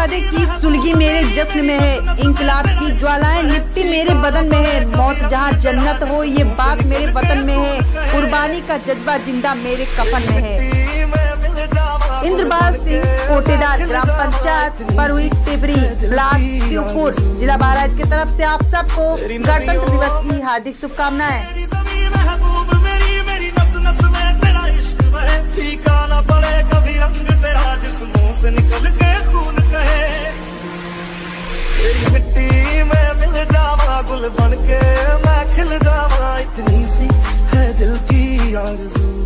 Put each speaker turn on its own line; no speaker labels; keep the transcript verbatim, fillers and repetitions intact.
आजादी की सुलगी मेरे जश्न में है, इंकलाब की ज्वालाएं लिपटी मेरे बदन में है। मौत जहां जन्नत हो ये बात मेरे वतन में है, कुर्बानी का जज्बा जिंदा मेरे कफन में है। इंद्रपाल सिंह कोटेदार, ग्राम पंचायत बरुई टिबरी, ब्लॉक त्यूपुर, जिला महाराज की तरफ से आप सबको गणतंत्र दिवस की हार्दिक शुभकामनाएं।
मिट्टी में मिल जावा गुल बन के मैं खिल जावा, इतनी सी है दिल की आरज़ू।